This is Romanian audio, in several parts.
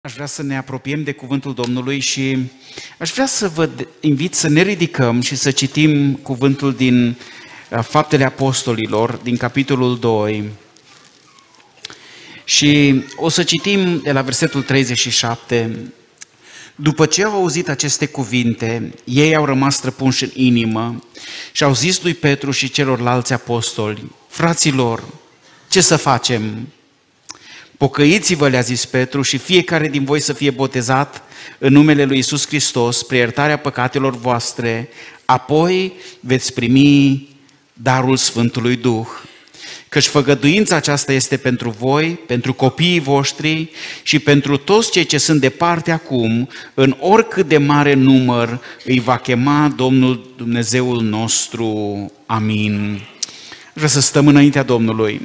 Aș vrea să ne apropiem de cuvântul Domnului și aș vrea să vă invit să ne ridicăm și să citim cuvântul din Faptele Apostolilor, din capitolul 2. Și o să citim de la versetul 37. După ce au auzit aceste cuvinte, ei au rămas străpunși în inimă și au zis lui Petru și celorlalți apostoli: fraților, ce să facem? Pocăiți-vă, le-a zis Petru, și fiecare din voi să fie botezat în numele lui Iisus Hristos spre iertarea păcatelor voastre, apoi veți primi darul Sfântului Duh. Căci făgăduința aceasta este pentru voi, pentru copiii voștri și pentru toți cei ce sunt departe acum, în oricât de mare număr îi va chema Domnul Dumnezeul nostru. Amin. Vreau să stăm înaintea Domnului.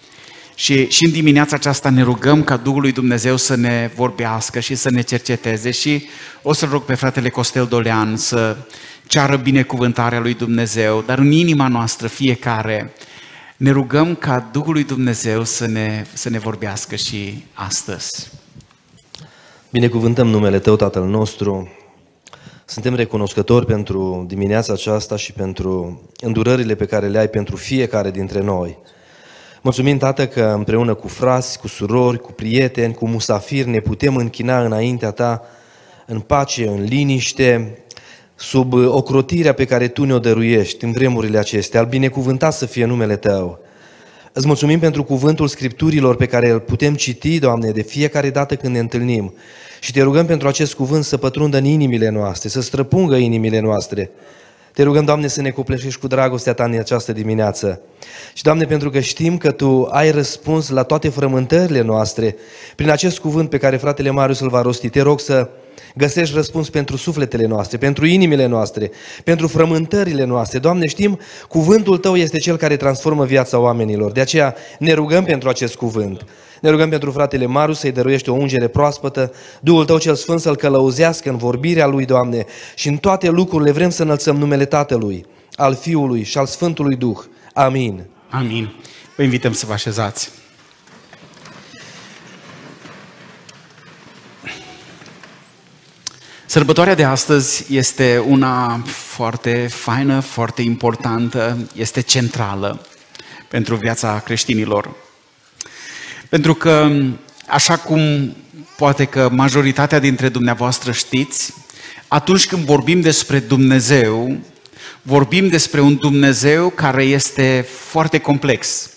Și în dimineața aceasta ne rugăm ca Duhul lui Dumnezeu să ne vorbească și să ne cerceteze și o să rog pe fratele Costel Dolean să ceară binecuvântarea lui Dumnezeu, dar în inima noastră fiecare ne rugăm ca Duhul lui Dumnezeu să ne vorbească și astăzi. Binecuvântăm numele Tău, Tatăl nostru. Suntem recunoscători pentru dimineața aceasta și pentru îndurările pe care le ai pentru fiecare dintre noi. Mulțumim, Tată, că împreună cu frați, cu surori, cu prieteni, cu musafiri ne putem închina înaintea Ta în pace, în liniște, sub ocrotirea pe care Tu ne-o dăruiești în vremurile acestea. Al binecuvântat să fie numele Tău. Îți mulțumim pentru cuvântul Scripturilor pe care îl putem citi, Doamne, de fiecare dată când ne întâlnim. Și Te rugăm pentru acest cuvânt să pătrundă în inimile noastre, să străpungă inimile noastre. Te rugăm, Doamne, să ne copleșești cu dragostea Ta în această dimineață. Și, Doamne, pentru că știm că Tu ai răspuns la toate frământările noastre, prin acest cuvânt pe care fratele Marius îl va rosti, Te rog să găsești răspuns pentru sufletele noastre, pentru inimile noastre, pentru frământările noastre. Doamne, știm, cuvântul Tău este Cel care transformă viața oamenilor. De aceea ne rugăm pentru acest cuvânt. Ne rugăm pentru fratele Marius să-i dăruiești o ungere proaspătă, Duhul Tău cel Sfânt să-l călăuzească în vorbirea lui, Doamne, și în toate lucrurile vrem să înălțăm numele Tatălui, al Fiului și al Sfântului Duh. Amin. Amin. Vă invităm să vă așezați. Sărbătoarea de astăzi este una foarte faină, foarte importantă, este centrală pentru viața creștinilor. Pentru că, așa cum poate că majoritatea dintre dumneavoastră știți, atunci când vorbim despre Dumnezeu, vorbim despre un Dumnezeu care este foarte complex.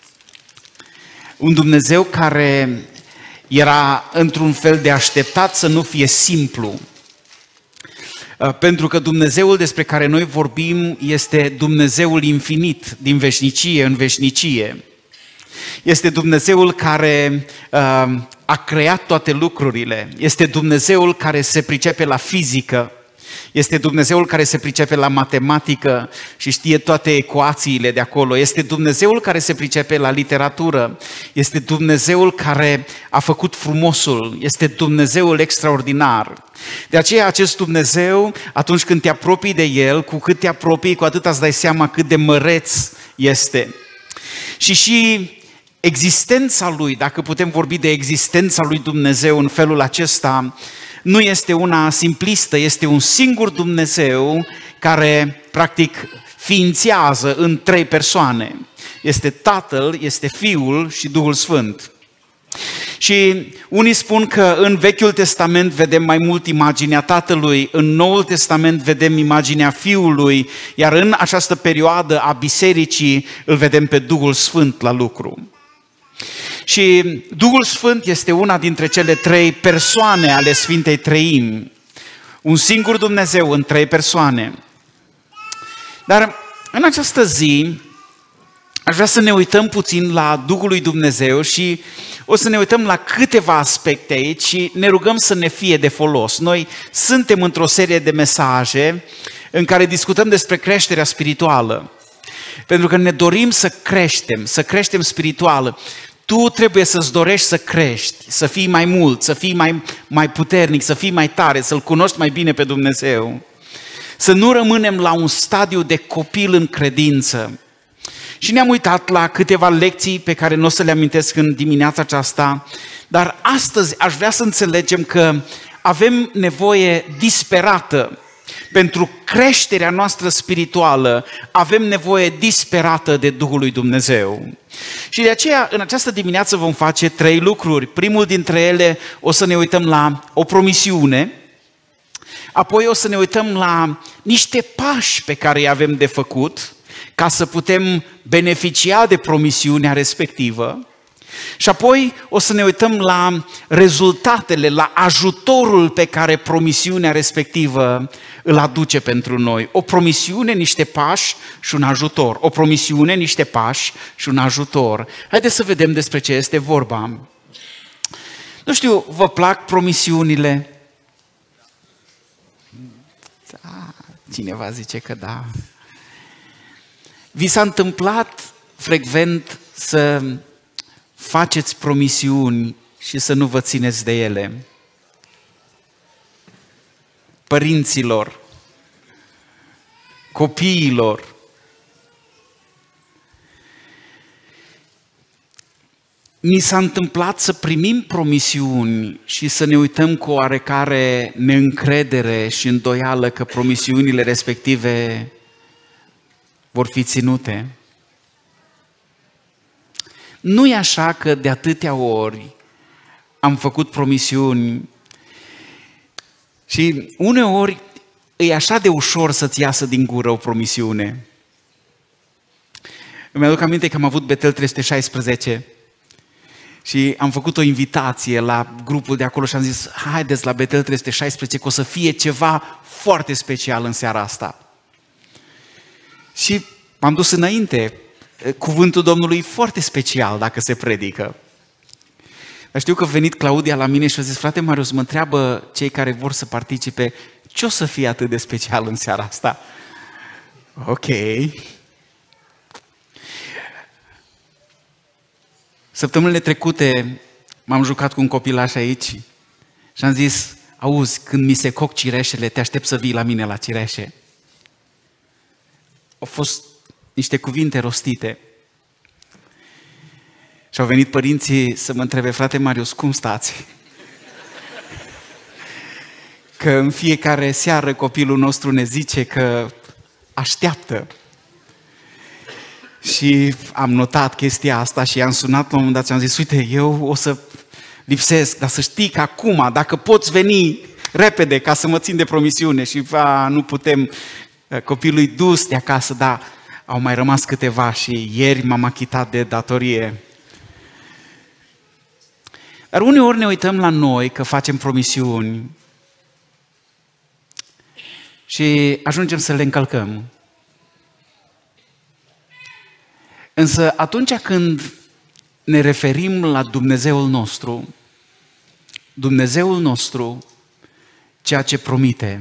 Un Dumnezeu care era într-un fel de așteptat să nu fie simplu. Pentru că Dumnezeul despre care noi vorbim este Dumnezeul infinit, din veșnicie în veșnicie. Este Dumnezeul care a creat toate lucrurile. Este Dumnezeul care se pricepe la fizică. Este Dumnezeul care se pricepe la matematică și știe toate ecuațiile de acolo. Este Dumnezeul care se pricepe la literatură. Este Dumnezeul care a făcut frumosul. Este Dumnezeul extraordinar. De aceea acest Dumnezeu, atunci când te apropii de El, cu cât te apropii, cu atât îți dai seama cât de măreț este. Și existența Lui, dacă putem vorbi de existența Lui Dumnezeu în felul acesta, nu este una simplistă, este un singur Dumnezeu care practic ființează în trei persoane. Este Tatăl, este Fiul și Duhul Sfânt. Și unii spun că în Vechiul Testament vedem mai mult imaginea Tatălui, în Noul Testament vedem imaginea Fiului, iar în această perioadă a bisericii îl vedem pe Duhul Sfânt la lucru. Și Duhul Sfânt este una dintre cele trei persoane ale Sfintei Treimi. Un singur Dumnezeu în trei persoane. Dar în această zi aș vrea să ne uităm puțin la Duhul lui Dumnezeu și o să ne uităm la câteva aspecte aici și ne rugăm să ne fie de folos. Noi suntem într-o serie de mesaje în care discutăm despre creșterea spirituală. Pentru că ne dorim să creștem spiritual. Tu trebuie să-ți dorești să crești, să fii mai mult, să fii mai puternic, să fii mai tare, să-L cunoști mai bine pe Dumnezeu. Să nu rămânem la un stadiu de copil în credință. Și ne-am uitat la câteva lecții pe care nu o să le amintesc în dimineața aceasta, dar astăzi aș vrea să înțelegem că avem nevoie disperată pentru creșterea noastră spirituală, avem nevoie disperată de Duhul lui Dumnezeu. Și de aceea, în această dimineață vom face 3 lucruri. Primul dintre ele, o să ne uităm la o promisiune, apoi o să ne uităm la niște pași pe care îi avem de făcut ca să putem beneficia de promisiunea respectivă. Și apoi o să ne uităm la rezultatele, la ajutorul pe care promisiunea respectivă îl aduce pentru noi. O promisiune, niște pași și un ajutor. O promisiune, niște pași și un ajutor. Haideți să vedem despre ce este vorba. Nu știu, vă plac promisiunile? Da, cineva zice că da. Vi s-a întâmplat frecvent să faceți promisiuni și să nu vă țineți de ele? Părinților, copiilor. Mi s-a întâmplat să primim promisiuni și să ne uităm cu oarecare neîncredere și îndoială că promisiunile respective vor fi ținute. Nu e așa că de atâtea ori am făcut promisiuni și uneori e așa de ușor să-ți iasă din gură o promisiune. Îmi aduc aminte că am avut Betel 316 și am făcut o invitație la grupul de acolo și am zis: haideți la Betel 316 că o să fie ceva foarte special în seara asta. Și m-am dus înainte. Cuvântul Domnului e foarte special dacă se predică. Dar știu că a venit Claudia la mine și a zis: frate Marius, mă întreabă cei care vor să participe, ce o să fie atât de special în seara asta? Ok. Săptămânile trecute m-am jucat cu un copilaș aici și am zis: auzi, când mi se coc cireșele, te aștept să vii la mine la cireșe. Au fost niște cuvinte rostite. Și au venit părinții să mă întrebe: frate Marius, cum stați? Că în fiecare seară copilul nostru ne zice că așteaptă. Și am notat chestia asta și i-am sunat la un moment dat și am zis: uite, eu o să lipsesc, dar să știi că acum, dacă poți veni repede ca să mă țin de promisiune. Și nu putem, copilul e dus de acasă, dar au mai rămas câteva și ieri m-am achitat de datorie. Dar uneori ne uităm la noi că facem promisiuni și ajungem să le încălcăm. Însă atunci când ne referim la Dumnezeul nostru, ceea ce promite,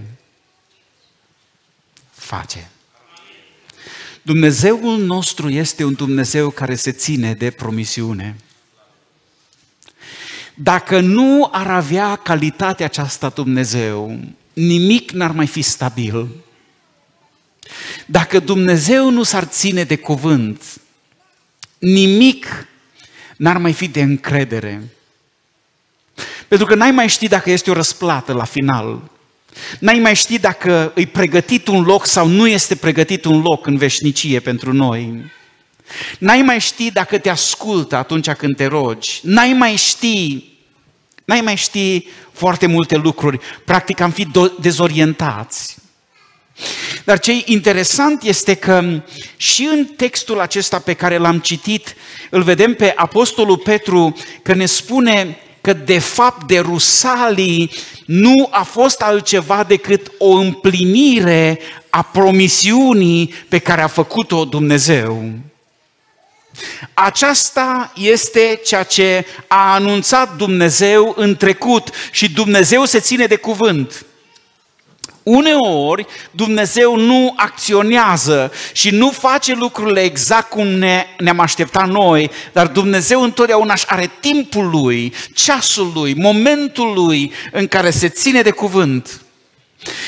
face. Dumnezeul nostru este un Dumnezeu care se ține de promisiune. Dacă nu ar avea calitatea aceasta Dumnezeu, nimic n-ar mai fi stabil. Dacă Dumnezeu nu s-ar ține de cuvânt, nimic n-ar mai fi de încredere. Pentru că n-ai mai ști dacă este o răsplată la final. N-ai mai ști dacă îi pregătit un loc sau nu este pregătit un loc în veșnicie pentru noi. N-ai mai ști dacă te ascultă atunci când te rogi. N-ai mai ști foarte multe lucruri. Practic am fi dezorientați. Dar ce e interesant este că și în textul acesta pe care l-am citit, îl vedem pe Apostolul Petru că ne spune că de fapt de Rusalii nu a fost altceva decât o împlinire a promisiunii pe care a făcut-o Dumnezeu. Aceasta este ceea ce a anunțat Dumnezeu în trecut și Dumnezeu se ține de cuvânt. Uneori Dumnezeu nu acționează și nu face lucrurile exact cum ne-am așteptat noi, dar Dumnezeu întotdeauna își are timpul Lui, ceasul Lui, momentul Lui în care se ține de cuvânt.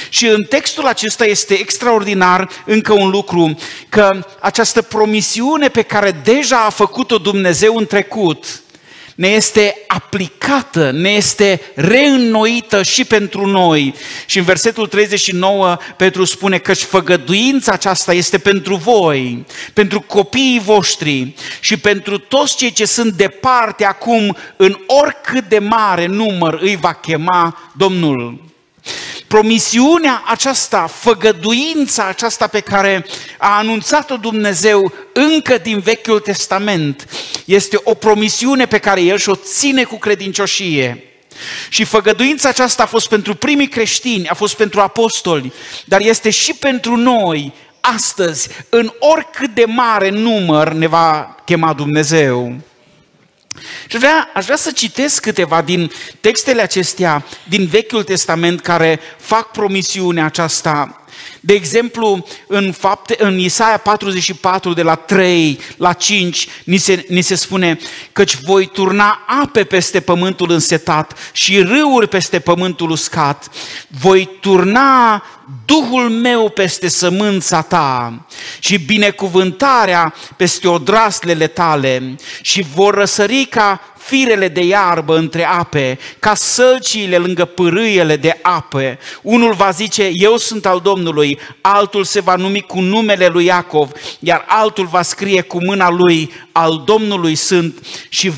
Și în textul acesta este extraordinar încă un lucru, că această promisiune pe care deja a făcut-o Dumnezeu în trecut, ne este aplicată, ne este reînnoită și pentru noi. Și în versetul 39 Petru spune că făgăduința aceasta este pentru voi, pentru copiii voștri și pentru toți cei ce sunt departe acum, în oricât de mare număr îi va chema Domnul. Promisiunea aceasta, făgăduința aceasta pe care a anunțat-o Dumnezeu încă din Vechiul Testament, este o promisiune pe care El și-o ține cu credincioșie. Și făgăduința aceasta a fost pentru primii creștini, a fost pentru apostoli, dar este și pentru noi astăzi, în oricât de mare număr ne va chema Dumnezeu. Și aș vrea să citesc câteva din textele acestea din Vechiul Testament care fac promisiunea aceasta. De exemplu, în Isaia 44, de la 3 la 5, ni se spune: căci voi turna ape peste pământul însetat și râuri peste pământul uscat. Voi turna Duhul meu peste sămânța ta și binecuvântarea peste odraslele tale și vor răsări ca firele de iarbă între ape, ca sălciile lângă pârâiele de ape. Unul va zice: eu sunt al Domnului, altul se va numi cu numele lui Iacov, iar altul va scrie cu mâna lui: al Domnului sunt, și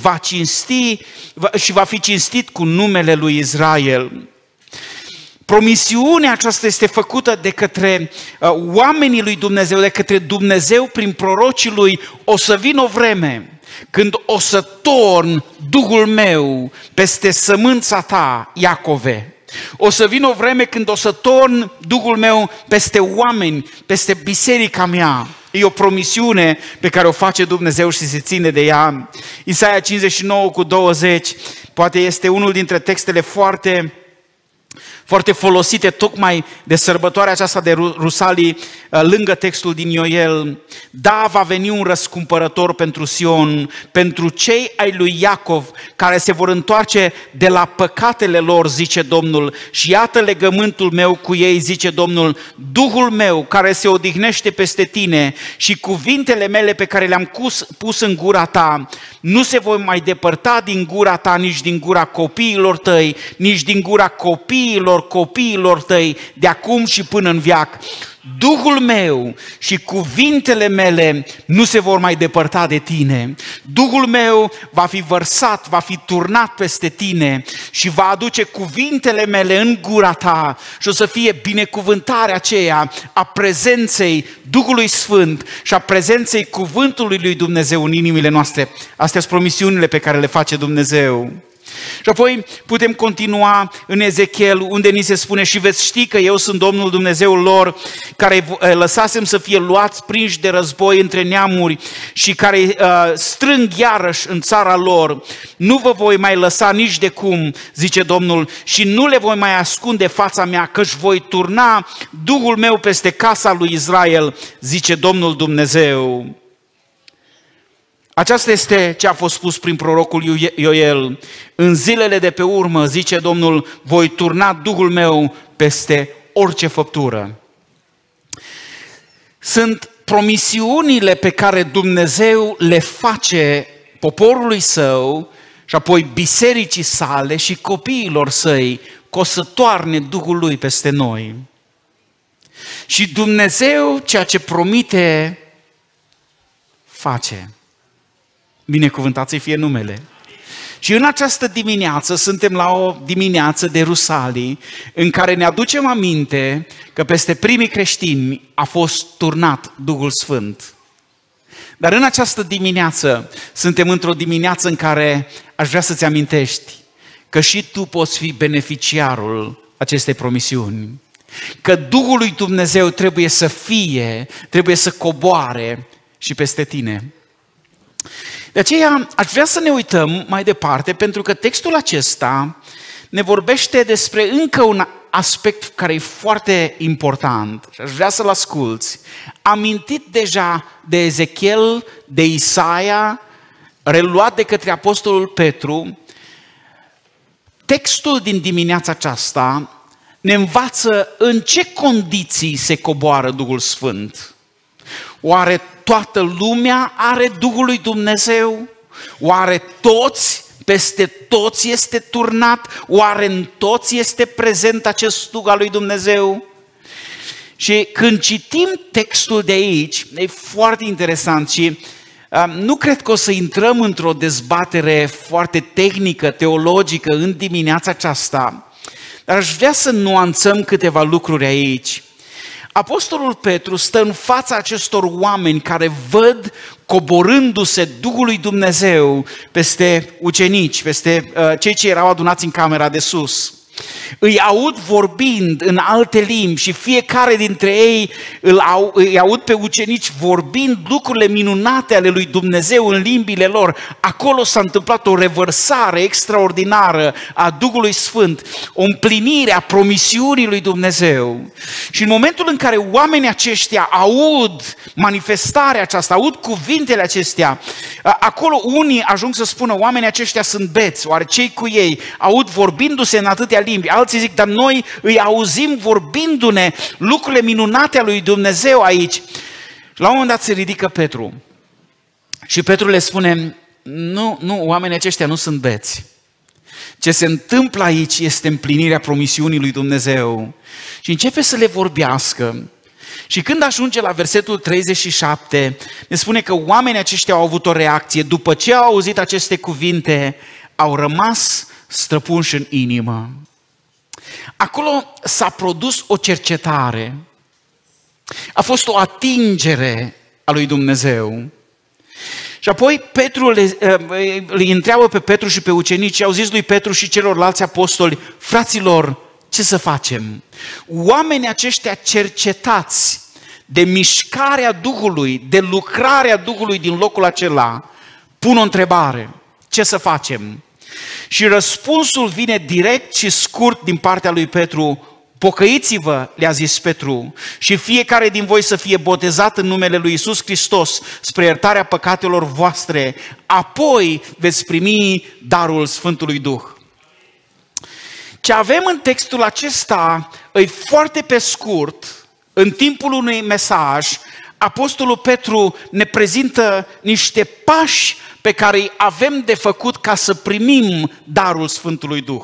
va fi cinstit cu numele lui Israel. Promisiunea aceasta este făcută de către oamenii lui Dumnezeu, de către Dumnezeu prin prorocii lui. O să vină o vreme când o să torn Duhul meu peste sămânța ta, Iacove. O să vină o vreme când o să torn Duhul meu peste oameni, peste biserica mea. E o promisiune pe care o face Dumnezeu și se ține de ea. Isaia 59:20 poate este unul dintre textele foarte folosite tocmai de sărbătoarea aceasta de Rusalii, lângă textul din Ioel. Da, va veni un răscumpărător pentru Sion, pentru cei ai lui Iacov, care se vor întoarce de la păcatele lor, zice Domnul, și iată legământul meu cu ei, zice Domnul, Duhul meu care se odihnește peste tine și cuvintele mele pe care le-am pus în gura ta, nu se vor mai depărta din gura ta, nici din gura copiilor tăi, nici din gura copiilor tăi, de acum și până în veac. Duhul meu și cuvintele mele nu se vor mai depărta de tine. Duhul meu va fi vărsat, va fi turnat peste tine și va aduce cuvintele mele în gura ta și o să fie binecuvântarea aceea a prezenței Duhului Sfânt și a prezenței cuvântului lui Dumnezeu în inimile noastre. Astea sunt promisiunile pe care le face Dumnezeu. Și apoi putem continua în Ezechiel, unde ni se spune: și veți ști că eu sunt Domnul Dumnezeul lor, care lăsasem să fie luați prinși de război între neamuri și care strâng iarăși în țara lor. Nu vă voi mai lăsa nici de cum, zice Domnul, și nu le voi mai ascunde fața mea, căci voi turna Duhul meu peste casa lui Israel, zice Domnul Dumnezeu. Aceasta este ce a fost spus prin prorocul Ioel. În zilele de pe urmă, zice Domnul, voi turna Duhul meu peste orice făptură. Sunt promisiunile pe care Dumnezeu le face poporului său și apoi bisericii sale și copiilor săi, că o să toarne Duhul lui peste noi. Și Dumnezeu ceea ce promite, face. Binecuvântat să fie numele. Și în această dimineață suntem la o dimineață de Rusalii în care ne aducem aminte că peste primii creștini a fost turnat Duhul Sfânt. Dar în această dimineață suntem într-o dimineață în care aș vrea să-ți amintești că și tu poți fi beneficiarul acestei promisiuni. Că Duhul lui Dumnezeu trebuie să coboare și peste tine. De aceea aș vrea să ne uităm mai departe, pentru că textul acesta ne vorbește despre încă un aspect care e foarte important și aș vrea să-l asculți. Amintit deja de Ezechiel, de Isaia, reluat de către Apostolul Petru, textul din dimineața aceasta ne învață în ce condiții se coboară Duhul Sfânt. Oare toată lumea are Duhul lui Dumnezeu? Oare toți, peste toți este turnat? Oare în toți este prezent acest Duh al lui Dumnezeu? Și când citim textul de aici, e foarte interesant și nu cred că o să intrăm într-o dezbatere foarte tehnică, teologică în dimineața aceasta, dar aș vrea să nuanțăm câteva lucruri aici. Apostolul Petru stă în fața acestor oameni care văd coborându-se Duhul lui Dumnezeu peste ucenici, peste cei ce erau adunați în camera de sus. Îi aud vorbind în alte limbi și fiecare dintre ei îi aud pe ucenici vorbind lucrurile minunate ale lui Dumnezeu în limbile lor. Acolo s-a întâmplat o revărsare extraordinară a Duhului Sfânt, o împlinire a promisiunii lui Dumnezeu. Și în momentul în care oamenii aceștia aud manifestarea aceasta, aud cuvintele acestea, acolo unii ajung să spună oamenii aceștia sunt beți, oare cei cu ei aud vorbindu-se în atâtea limbi, alții zic, dar noi îi auzim vorbindu-ne lucrurile minunate ale lui Dumnezeu aici. La un moment dat se ridică Petru și Petru le spune, nu, oamenii aceștia nu sunt beți. Ce se întâmplă aici este împlinirea promisiunii lui Dumnezeu. Și începe să le vorbească. Și când ajunge la versetul 37, ne spune că oamenii aceștia au avut o reacție. După ce au auzit aceste cuvinte, au rămas străpunși în inimă. Acolo s-a produs o cercetare. A fost o atingere a lui Dumnezeu. Și apoi Petru îi întreabă pe Petru și pe ucenici și au zis lui Petru și celorlalți apostoli, fraților, ce să facem? Oamenii aceștia cercetați de mișcarea Duhului, de lucrarea Duhului din locul acela, pun o întrebare. Ce să facem? Și răspunsul vine direct și scurt din partea lui Petru. Pocăiți-vă, le-a zis Petru, și fiecare din voi să fie botezat în numele lui Iisus Hristos spre iertarea păcatelor voastre, apoi veți primi darul Sfântului Duh. Ce avem în textul acesta e foarte pe scurt, în timpul unui mesaj, Apostolul Petru ne prezintă niște pași pe care îi avem de făcut ca să primim darul Sfântului Duh.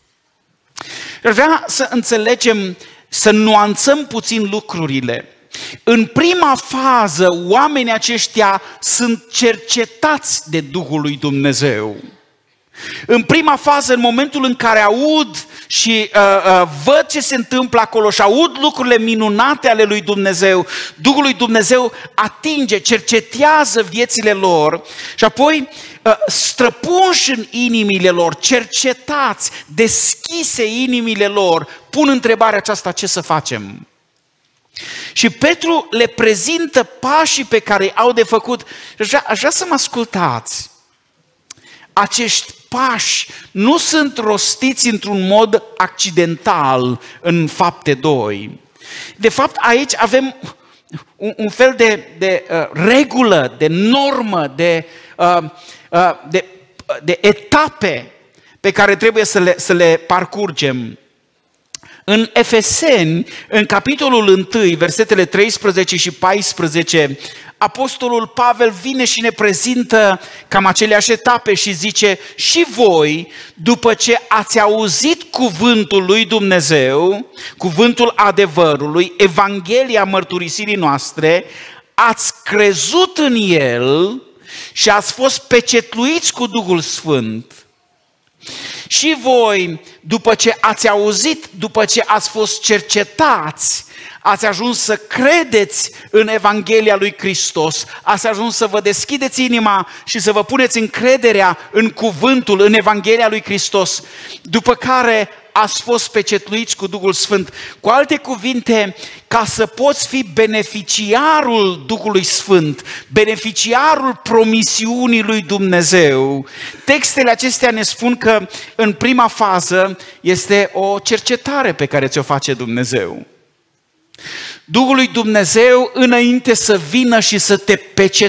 Vreau să înțelegem, să nuanțăm puțin lucrurile. În prima fază, oamenii aceștia sunt cercetați de Duhul lui Dumnezeu. În prima fază, în momentul în care aud și văd ce se întâmplă acolo și aud lucrurile minunate ale lui Dumnezeu, Duhul lui Dumnezeu atinge, cercetează viețile lor și apoi străpunși în inimile lor, cercetați, deschise inimile lor, pun întrebarea aceasta, ce să facem? Și Petru le prezintă pașii pe care au de făcut. Aș vrea să mă ascultați. Acești pași nu sunt rostiți într-un mod accidental în Fapte 2. De fapt, aici avem un fel de regulă, de normă, de etape pe care trebuie să le parcurgem. În Efeseni, în capitolul 1, versetele 13 și 14, Apostolul Pavel vine și ne prezintă cam aceleași etape și zice, și voi, după ce ați auzit cuvântul lui Dumnezeu, cuvântul adevărului, Evanghelia mărturisirii noastre, ați crezut în el și ați fost pecetluiți cu Duhul Sfânt. Și voi, după ce ați auzit, după ce ați fost cercetați, ați ajuns să credeți în Evanghelia lui Hristos, ați ajuns să vă deschideți inima și să vă puneți încrederea în cuvântul, în Evanghelia lui Hristos, după care ați fost pecetluiți cu Duhul Sfânt. Cu alte cuvinte, ca să poți fi beneficiarul Duhului Sfânt, beneficiarul promisiunii lui Dumnezeu, textele acestea ne spun că în prima fază este o cercetare pe care ți-o face Dumnezeu. Duhul lui Dumnezeu, înainte să vină și să te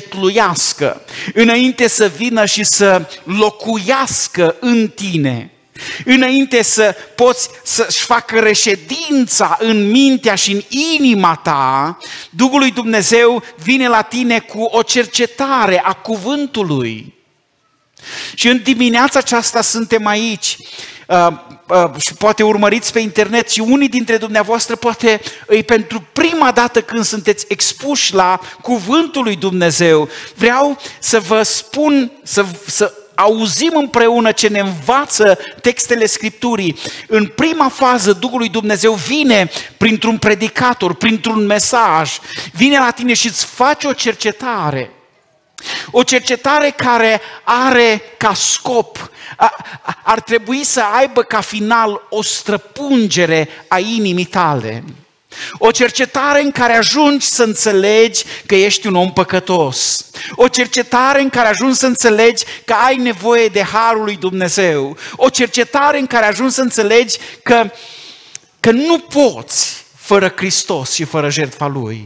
pecetluiască, înainte să vină și să locuiască în tine, Înainte să poți să-și facă reședința în mintea și în inima ta, Duhul lui Dumnezeu vine la tine cu o cercetare a cuvântului. Și în dimineața aceasta suntem aici și poate urmăriți pe internet și unii dintre dumneavoastră poate e pentru prima dată când sunteți expuși la cuvântul lui Dumnezeu. Vreau să vă spun, să auzim împreună ce ne învață textele Scripturii. În prima fază, Duhul lui Dumnezeu vine printr-un predicator, printr-un mesaj, vine la tine și îți face o cercetare. O cercetare care are ca scop, ar trebui să aibă ca final o străpungere a inimii tale. O cercetare în care ajungi să înțelegi că ești un om păcătos. O cercetare în care ajungi să înțelegi că ai nevoie de harul lui Dumnezeu. O cercetare în care ajungi să înțelegi că nu poți fără Hristos și fără jertfa Lui.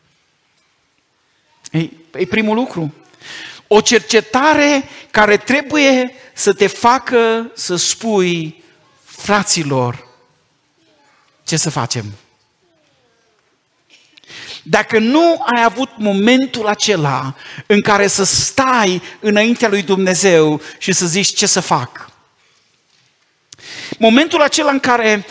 E primul lucru. O cercetare care trebuie să te facă să spui: fraților, ce să facem? Dacă nu ai avut momentul acela în care să stai înaintea lui Dumnezeu și să zici: ce să fac? Momentul acela în care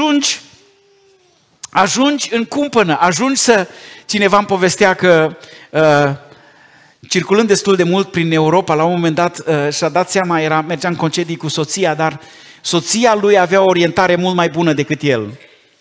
ajungi în cumpănă, cineva îmi povestea că circulând destul de mult prin Europa, la un moment dat și-a dat seama, mergea în concedii cu soția, dar soția lui avea o orientare mult mai bună decât el.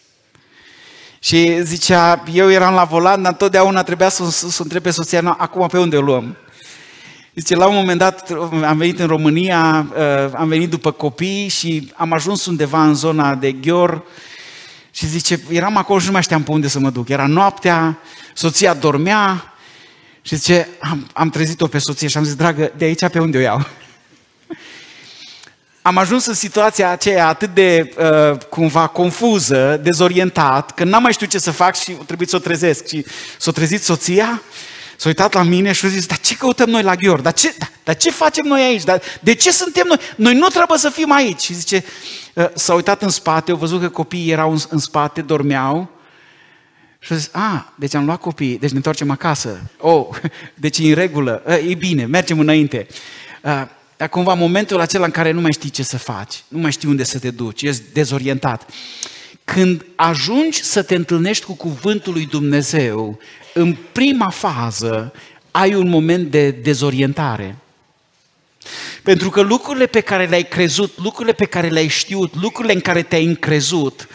Și zicea: eu eram la volan, dar întotdeauna trebuia să întreb pe soția: acum pe unde o luăm? Zice, la un moment dat am venit în România, am venit după copii și am ajuns undeva în zona de Ghior și zice, eram acolo și nu mai știam pe unde să mă duc. Era noaptea, soția dormea și zice, am trezit-o pe soție și am zis: dragă, de aici pe unde o iau? Am ajuns în situația aceea atât de cumva confuză, dezorientat, că n-am mai știut ce să fac și trebuie să o trezesc. Și s-a trezit soția, s-a uitat la mine și a zis: dar ce căutăm noi la Ghior? Dar ce facem noi aici? De ce suntem noi? Noi nu trebuie să fim aici. Și zice, s-a uitat în spate, au văzut că copiii erau în spate, dormeau. Și a zis: deci am luat copiii, deci ne întoarcem acasă. Deci e în regulă, e bine, mergem înainte. Dar cumva momentul acela în care nu mai știi ce să faci, nu mai știi unde să te duci, ești dezorientat. Când ajungi să te întâlnești cu cuvântul lui Dumnezeu, în prima fază ai un moment de dezorientare. Pentru că lucrurile pe care le-ai crezut, lucrurile pe care le-ai știut, lucrurile în care te-ai încrezut,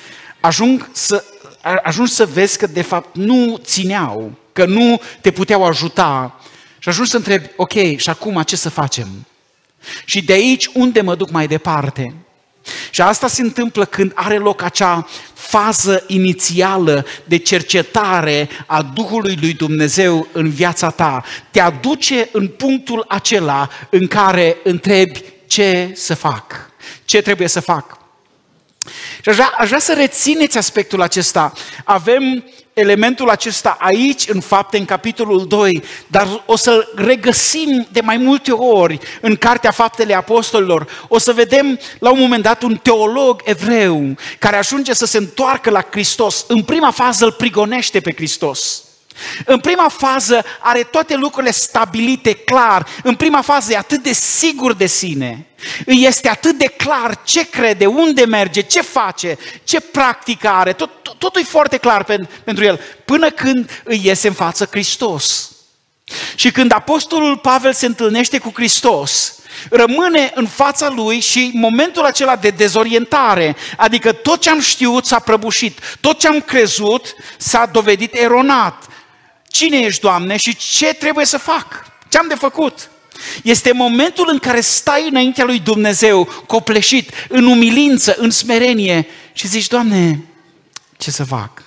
ajungi să vezi că de fapt nu țineau, că nu te puteau ajuta și ajungi să întrebi: ok, și acum ce să facem? Și de aici unde mă duc mai departe? Și asta se întâmplă când are loc acea fază inițială de cercetare a Duhului lui Dumnezeu în viața ta. Te aduce în punctul acela în care întrebi: ce să fac? Ce trebuie să fac? Și aș vrea să rețineți aspectul acesta. Avem elementul acesta aici, în Fapte, în capitolul 2, dar o să regăsim de mai multe ori în Cartea Faptele Apostolilor. O să vedem la un moment dat un teolog evreu care ajunge să se întoarcă la Hristos. În prima fază îl prigonește pe Hristos. În prima fază are toate lucrurile stabilite clar. În prima fază e atât de sigur de sine. Îi este atât de clar ce crede, unde merge, ce face, ce practică are. Totul e foarte clar pentru el. Până când îi iese în față Hristos. Și când apostolul Pavel se întâlnește cu Hristos, rămâne în fața lui și momentul acela de dezorientare, adică tot ce am știut s-a prăbușit, tot ce am crezut s-a dovedit eronat. Cine ești, Doamne, și ce trebuie să fac? Ce am de făcut? Este momentul în care stai înaintea lui Dumnezeu, copleșit, în umilință, în smerenie și zici: Doamne, ce să fac?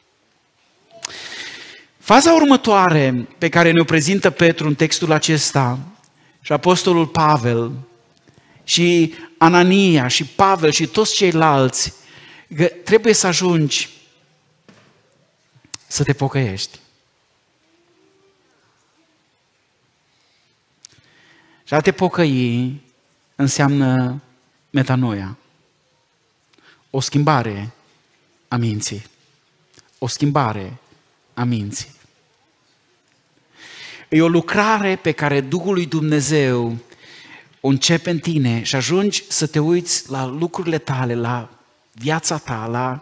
Faza următoare pe care ne-o prezintă Petru în textul acesta și apostolul Pavel și Anania și Pavel și toți ceilalți, că trebuie să ajungi să te pocăiești. Și a te pocăi înseamnă metanoia. O schimbare a minții. O schimbare a minții. E o lucrare pe care Duhul lui Dumnezeu o începe în tine și ajungi să te uiți la lucrurile tale, la viața ta,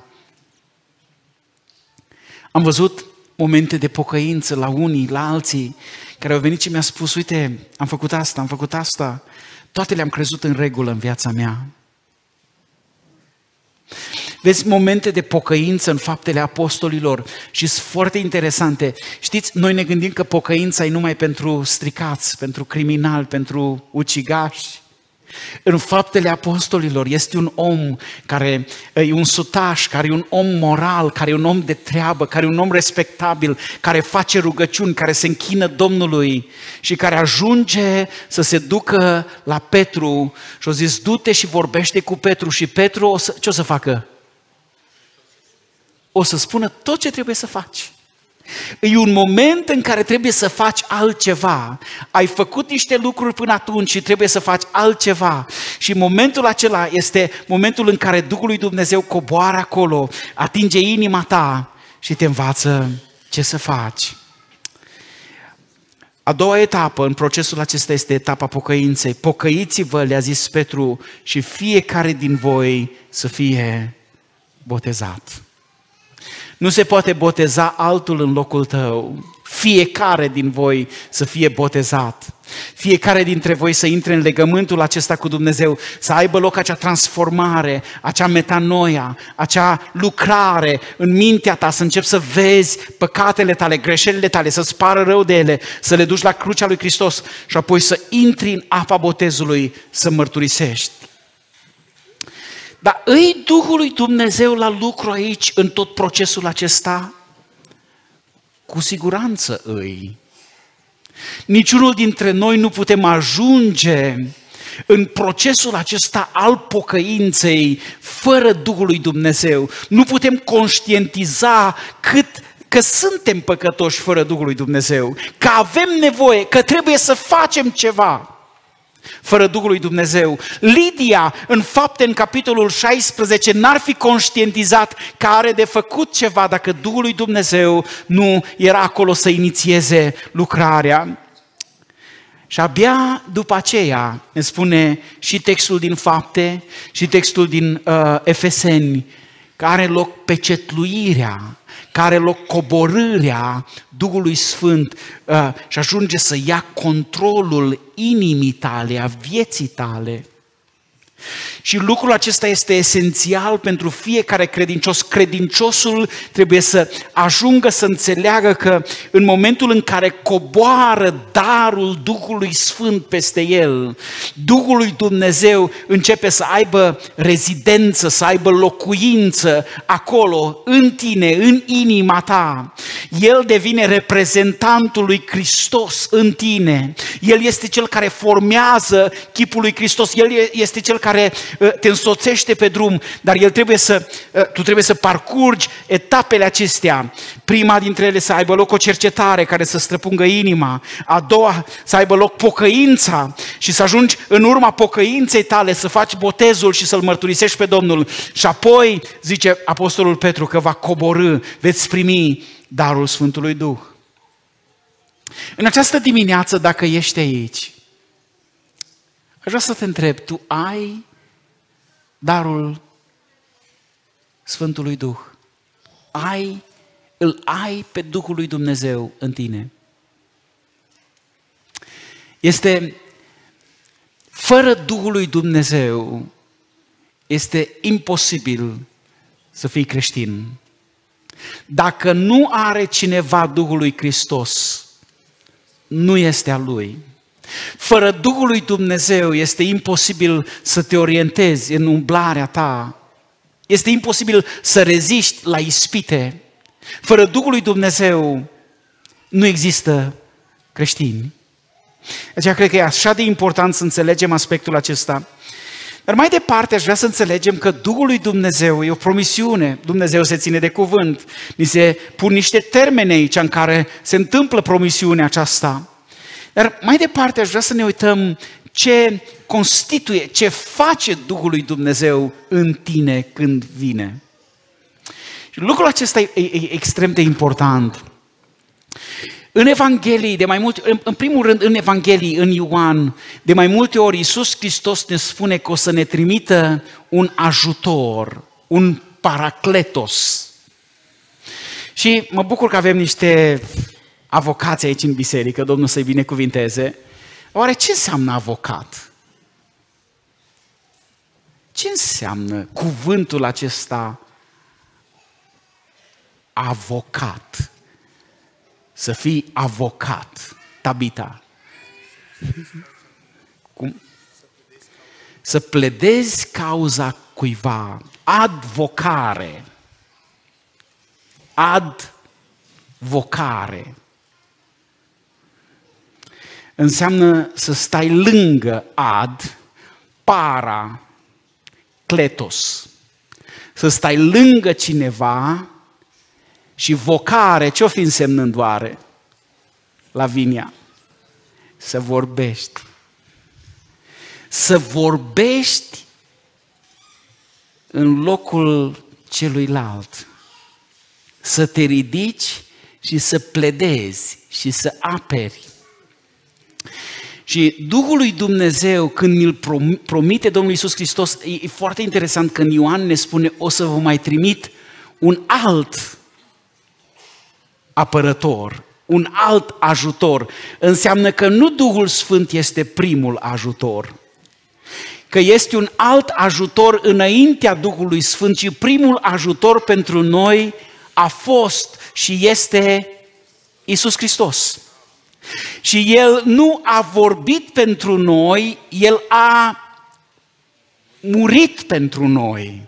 Am văzut momente de pocăință la unii, la alții, care au venit și mi-a spus, uite, am făcut asta, toate le-am crezut în regulă în viața mea. Vezi momente de pocăință în Faptele Apostolilor și sunt foarte interesante. Știți, noi ne gândim că pocăința e numai pentru stricați, pentru criminali, pentru ucigași. În Faptele Apostolilor este un om care e un sutaș, care e un om moral, care e un om de treabă, care e un om respectabil, care face rugăciuni, care se închină Domnului și care ajunge să se ducă la Petru și a zis, du-te și vorbește cu Petru și Petru ce o să facă? O să spună tot ce trebuie să faci. E un moment în care trebuie să faci altceva. Ai făcut niște lucruri până atunci și trebuie să faci altceva. Și momentul acela este momentul în care Duhul lui Dumnezeu coboară acolo, atinge inima ta și te învață ce să faci. A doua etapă în procesul acesta este etapa pocăinței. Pocăiți-vă, le-a zis Petru, și fiecare din voi să fie botezat. Nu se poate boteza altul în locul tău. Fiecare din voi să fie botezat. Fiecare dintre voi să intre în legământul acesta cu Dumnezeu, să aibă loc acea transformare, acea metanoia, acea lucrare în mintea ta, să începi să vezi păcatele tale, greșelile tale, să-ți pară rău de ele, să le duci la crucea lui Hristos și apoi să intri în apa botezului, să mărturisești. Dar îi Duhul lui Dumnezeu la lucru aici, în tot procesul acesta? Cu siguranță îi. Niciunul dintre noi nu putem ajunge în procesul acesta al pocăinței fără Duhul lui Dumnezeu. Nu putem conștientiza că suntem păcătoși fără Duhul lui Dumnezeu, că avem nevoie, că trebuie să facem ceva fără Duhul lui Dumnezeu. Lidia, în Fapte, în capitolul 16, n-ar fi conștientizat că are de făcut ceva dacă Duhul lui Dumnezeu nu era acolo să inițieze lucrarea. Și abia după aceea ne spune și textul din Fapte și textul din Efeseni, că are loc pecetluirea, că are loc coborârea Duhului Sfânt și ajunge să ia controlul inimii tale, a vieții tale. Și lucrul acesta este esențial pentru fiecare credincios. Credinciosul trebuie să ajungă să înțeleagă că în momentul în care coboară darul Duhului Sfânt peste el, Duhul lui Dumnezeu începe să aibă rezidență, să aibă locuință acolo, în tine, în inima ta. El devine reprezentantul lui Hristos în tine. El este cel care formează chipul lui Hristos. El este cel care te însoțește pe drum, dar tu trebuie să parcurgi etapele acestea. Prima dintre ele să aibă loc o cercetare care să străpungă inima, a doua să aibă loc pocăința și să ajungi în urma pocăinței tale să faci botezul și să-L mărturisești pe Domnul. Și apoi, zice Apostolul Petru, că va coborî, veți primi darul Sfântului Duh. În această dimineață, dacă ești aici, aș vrea să te întreb, tu ai darul Sfântului Duh? Îl ai pe Duhul lui Dumnezeu în tine? Fără Duhul lui Dumnezeu, este imposibil să fii creștin. Dacă nu are cineva Duhul lui Hristos, nu este al lui. Fără Duhul lui Dumnezeu este imposibil să te orientezi în umblarea ta. Este imposibil să reziști la ispite. Fără Duhul lui Dumnezeu nu există creștini. Aceea cred că e așa de important să înțelegem aspectul acesta. Dar mai departe aș vrea să înțelegem că Duhul lui Dumnezeu e o promisiune. Dumnezeu se ține de cuvânt. Ni se pun niște termeni aici în care se întâmplă promisiunea aceasta. Dar mai departe aș vrea să ne uităm ce constituie, ce face Duhul lui Dumnezeu în tine când vine. Și lucrul acesta e extrem de important. În Evanghelii, în primul rând în Evanghelii, în Ioan, de mai multe ori Iisus Hristos ne spune că o să ne trimită un ajutor, un paracletos. Și mă bucur că avem niște avocați aici în biserică, Domnul să-i binecuvinteze. Oare ce înseamnă avocat? Ce înseamnă cuvântul acesta avocat? Să fii avocat, Tabita. Cum? Să pledezi cauza cuiva, advocare. Advocare. Înseamnă să stai lângă kletos. Să stai lângă cineva și vocare, ce-o fi însemnând oare? Lavinia. Să vorbești. Să vorbești în locul celuilalt. Să te ridici și să pledezi și să aperi. Și Duhul lui Dumnezeu, când îl promite Domnul Iisus Hristos, e foarte interesant că în Ioan ne spune: o să vă mai trimit un alt apărător, un alt ajutor. Înseamnă că nu Duhul Sfânt este primul ajutor, că este un alt ajutor înaintea Duhului Sfânt și primul ajutor pentru noi a fost și este Iisus Hristos. Și El nu a vorbit pentru noi, El a murit pentru noi.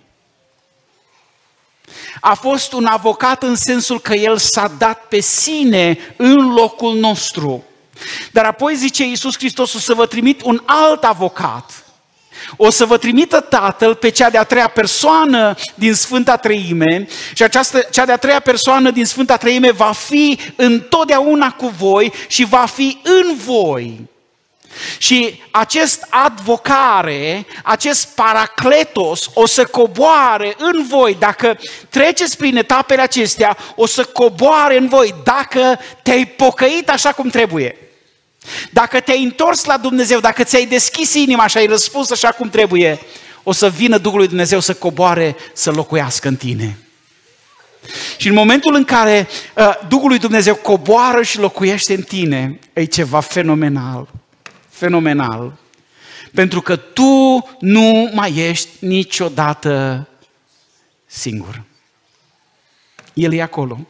A fost un avocat în sensul că El s-a dat pe sine în locul nostru. Dar apoi zice Iisus Hristos: o să vă trimit un alt avocat. O să vă trimită Tatăl pe cea de-a treia persoană din Sfânta Treime și cea de-a treia persoană din Sfânta Treime va fi întotdeauna cu voi și va fi în voi. Și acest advocare, acest paracletos o să coboare în voi. Dacă treceți prin etapele acestea, o să coboare în voi dacă te-ai pocăit așa cum trebuie. Dacă te-ai întors la Dumnezeu, dacă ți-ai deschis inima și ai răspuns așa cum trebuie, o să vină Duhul lui Dumnezeu să coboare, să locuiască în tine. Și în momentul în care Duhul lui Dumnezeu coboară și locuiește în tine, e ceva fenomenal. Fenomenal. Pentru că tu nu mai ești niciodată singur. El e acolo.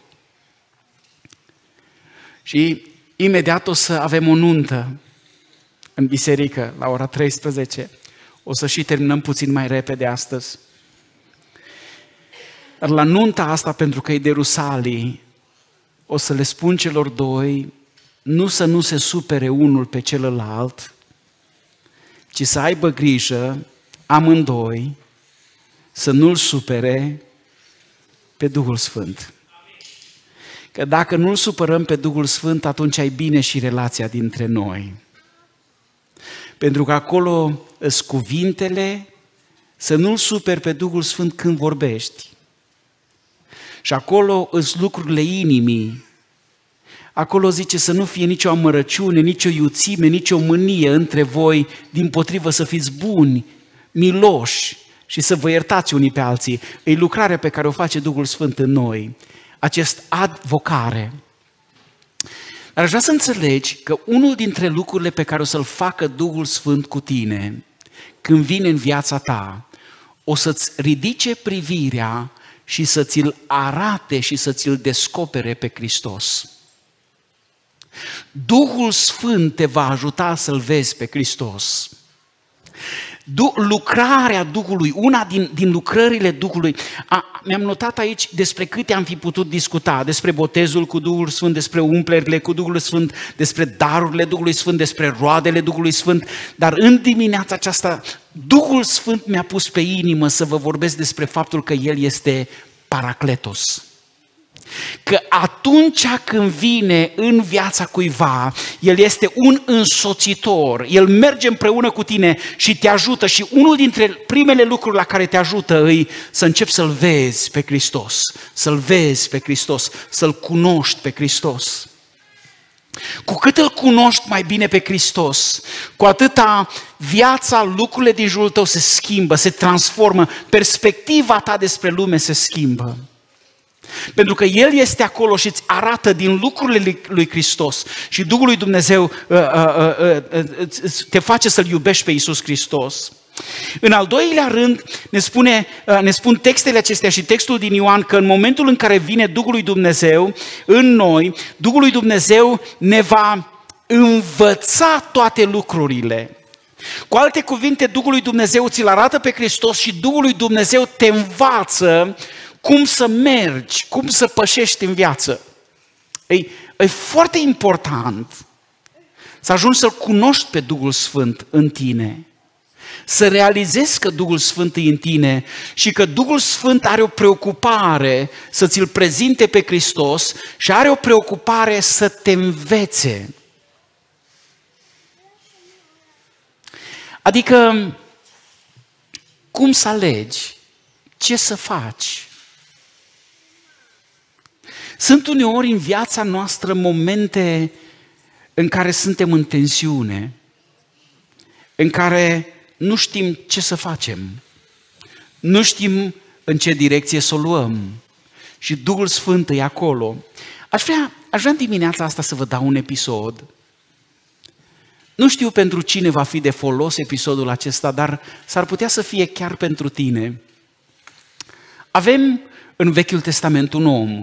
Și imediat o să avem o nuntă în biserică la ora 13. O să și terminăm puțin mai repede astăzi. Dar la nunta asta, pentru că e de Rusalii, o să le spun celor doi să nu se supere unul pe celălalt, ci să aibă grijă amândoi să nu-l supere pe Duhul Sfânt. Că dacă nu-l supărăm pe Duhul Sfânt, atunci ai bine și relația dintre noi. Pentru că acolo îs cuvintele, să nu-l superi pe Duhul Sfânt când vorbești. Și acolo îs lucrurile inimii. Acolo zice să nu fie nicio amărăciune, nicio iuțime, nicio mânie între voi, dimpotrivă să fiți buni, miloși și să vă iertați unii pe alții. E lucrarea pe care o face Duhul Sfânt în noi. Acest advocare. Dar aș vrea să înțelegi că unul dintre lucrurile pe care o să-l facă Duhul Sfânt cu tine, când vine în viața ta, o să-ți ridice privirea și să ți-l arate și să ți-l descopere pe Hristos. Duhul Sfânt te va ajuta să-L vezi pe Hristos. Lucrarea Duhului, una din lucrările Duhului, mi-am notat aici despre câte am fi putut discuta, despre botezul cu Duhul Sfânt, despre umplerile cu Duhul Sfânt, despre darurile Duhului Sfânt, despre roadele Duhului Sfânt, dar în dimineața aceasta Duhul Sfânt mi-a pus pe inimă să vă vorbesc despre faptul că El este Paracletos. că atunci când vine în viața cuiva, El este un însoțitor, El merge împreună cu tine și te ajută și unul dintre primele lucruri la care te ajută îi să începi să-L vezi pe Hristos, să-L vezi pe Hristos, să-L cunoști pe Hristos. Cu cât îl cunoști mai bine pe Hristos, cu atâta viața, lucrurile din jurul tău se schimbă, se transformă, perspectiva ta despre lume se schimbă. Pentru că El este acolo și îți arată din lucrurile lui Hristos și Duhul lui Dumnezeu te face să-L iubești pe Iisus Hristos. În al doilea rând ne spun textele acestea și textul din Ioan că în momentul în care vine Duhul lui Dumnezeu în noi, Duhul lui Dumnezeu ne va învăța toate lucrurile. Cu alte cuvinte, Duhul lui Dumnezeu ți-l arată pe Hristos și Duhul lui Dumnezeu te învață cum să mergi, cum să pășești în viață. E foarte important să ajungi să-L cunoști pe Duhul Sfânt în tine, să realizezi că Duhul Sfânt e în tine și că Duhul Sfânt are o preocupare să ți-L prezinte pe Hristos și are o preocupare să te învețe. Adică, cum să alegi? Ce să faci? Sunt uneori în viața noastră momente în care suntem în tensiune, în care nu știm ce să facem, nu știm în ce direcție să o luăm și Duhul Sfânt e acolo. Aș vrea în dimineața asta să vă dau un episod. Nu știu pentru cine va fi de folos episodul acesta, dar s-ar putea să fie chiar pentru tine. Avem în Vechiul Testament un om.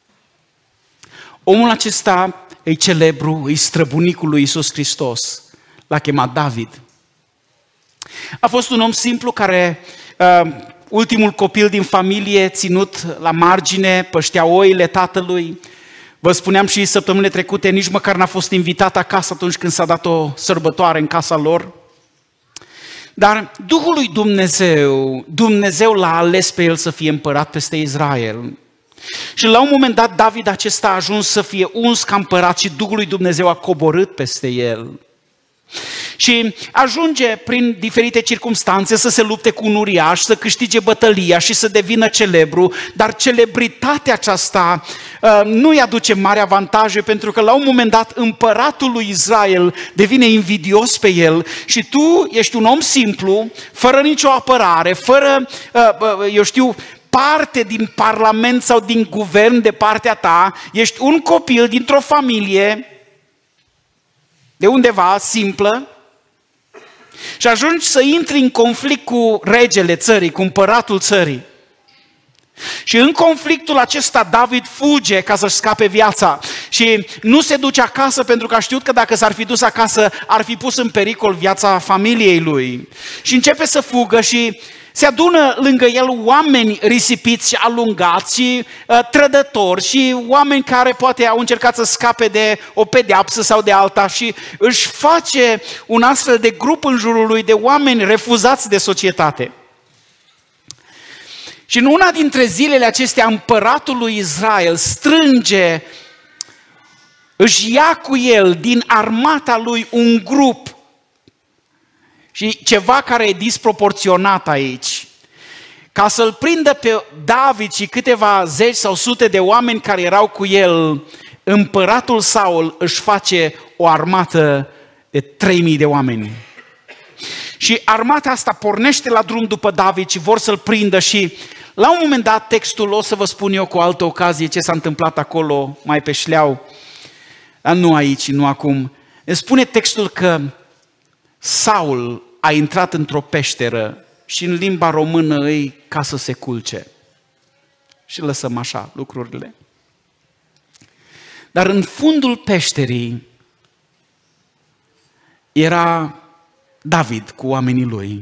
Omul acesta e celebru, e străbunicul lui Iisus Hristos. L-a chemat David. A fost un om simplu care, ultimul copil din familie, ținut la margine, păștea oile tatălui. Vă spuneam și săptămânile trecute, nici măcar n-a fost invitat acasă atunci când s-a dat o sărbătoare în casa lor. Dar Duhul lui Dumnezeu l-a ales pe el să fie împărat peste Israel. Și la un moment dat David acesta a ajuns să fie uns ca împărat și Duhul lui Dumnezeu a coborât peste el. Și ajunge prin diferite circumstanțe să se lupte cu un uriaș, să câștige bătălia și să devină celebru, dar celebritatea aceasta nu îi aduce mari avantaje pentru că la un moment dat împăratul lui Israel devine invidios pe el și tu ești un om simplu, fără nicio apărare, fără, parte din parlament sau din guvern de partea ta, ești un copil dintr-o familie de undeva simplă și ajungi să intri în conflict cu regele țării, cu împăratul țării. Și în conflictul acesta David fuge ca să-și scape viața și nu se duce acasă pentru că a știut că dacă s-ar fi dus acasă ar fi pus în pericol viața familiei lui. Și începe să fugă și se adună lângă el oameni risipiți și alungați și trădători și oameni care poate au încercat să scape de o pedeapsă sau de alta și își face un astfel de grup în jurul lui de oameni refuzați de societate. Și în una dintre zilele acestea împăratul lui Israel își ia cu el din armata lui un grup. Și ceva care e disproporționat aici, ca să-l prindă pe David și câteva zeci sau sute de oameni care erau cu el, împăratul Saul își face o armată de 3000 de oameni. Și armata asta pornește la drum după David și vor să-l prindă și la un moment dat textul, o să vă spun eu cu o altă ocazie ce s-a întâmplat acolo mai pe șleau, dar nu aici, nu acum. Îmi spune textul că Saul a intrat într-o peșteră și în limba română îi ca să se culce. Și lăsăm așa lucrurile. Dar în fundul peșterii era David cu oamenii lui.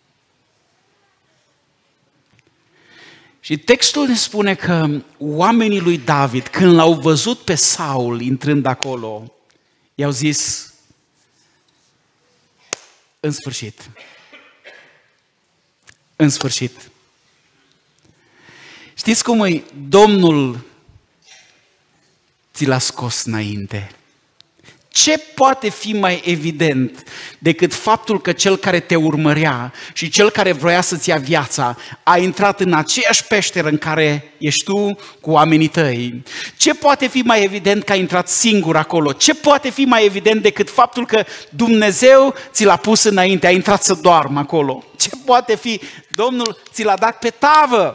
Și textul ne spune că oamenii lui David, când l-au văzut pe Saul intrând acolo, i-au zis: în sfârșit. În sfârșit. Știți cum e? Domnul ți l-a scos înainte. Ce poate fi mai evident decât faptul că cel care te urmărea și cel care vroia să-ți ia viața a intrat în aceeași peșteră în care ești tu cu oamenii tăi? Ce poate fi mai evident că a intrat singur acolo? Ce poate fi mai evident decât faptul că Dumnezeu ți l-a pus înainte, a intrat să doarmă acolo? Ce poate fi? Domnul ți l-a dat pe tavă.